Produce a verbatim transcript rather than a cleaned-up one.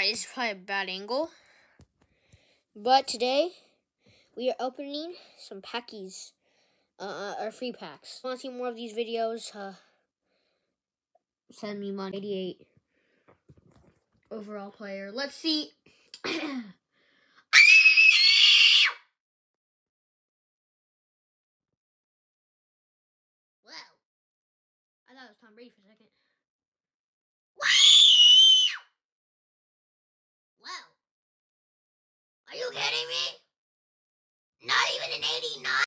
Alright, this is probably a bad angle. But today, we are opening some packies. Uh, our free packs. If you want to see more of these videos, uh, send me money. eighty-eight overall player. Let's see. Wow. I thought it was Tom Brady for a second. Wow. Are you kidding me? Not even an eighty-nine?